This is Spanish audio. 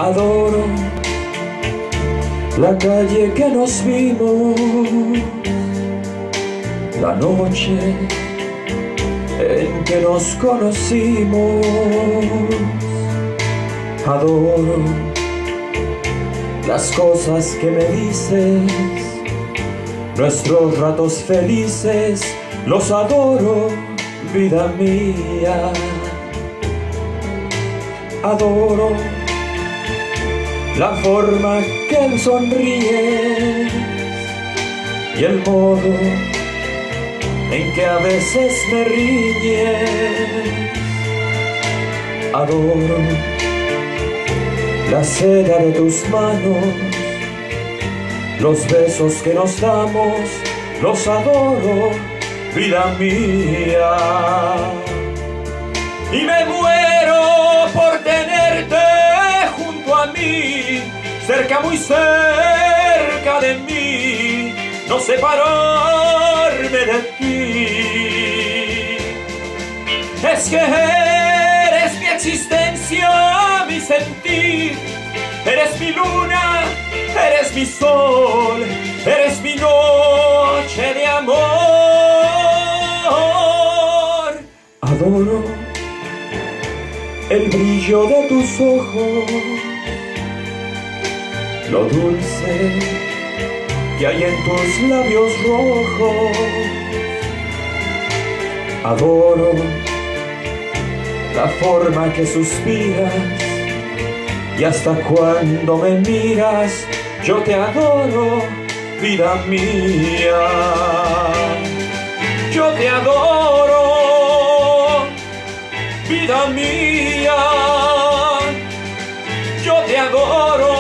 Adoro la calle que nos vimos, la noche en que nos conocimos. Adoro las cosas que me dices, nuestros ratos felices, los adoro, vida mía. Adoro la forma que él sonríe y el modo en que a veces me riñe. Adoro la seda de tus manos, los besos que nos damos, los adoro, vida mía. Y me muero por tenerte junto a mí, cerca, muy cerca de mí, no separarme de ti. Es que eres mi existencia, mi sentir, eres mi luna, eres mi sol, eres mi noche de amor. Adoro el brillo de tus ojos, lo dulce que hay en tus labios rojos. Adoro la forma que suspiras y hasta cuando me miras, yo te adoro, vida mía. Yo te adoro, vida mía. Yo te adoro.